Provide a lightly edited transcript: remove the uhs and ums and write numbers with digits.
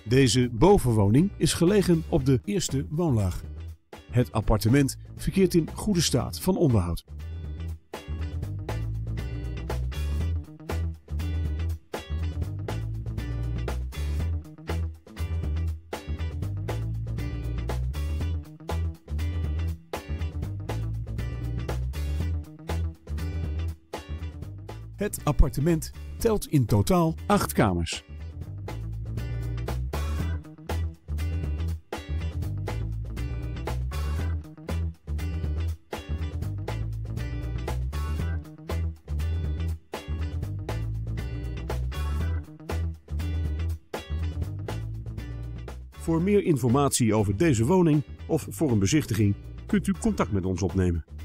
Deze bovenwoning is gelegen op de eerste woonlaag. Het appartement verkeert in goede staat van onderhoud. Het appartement telt in totaal 8 kamers. Voor meer informatie over deze woning of voor een bezichtiging kunt u contact met ons opnemen.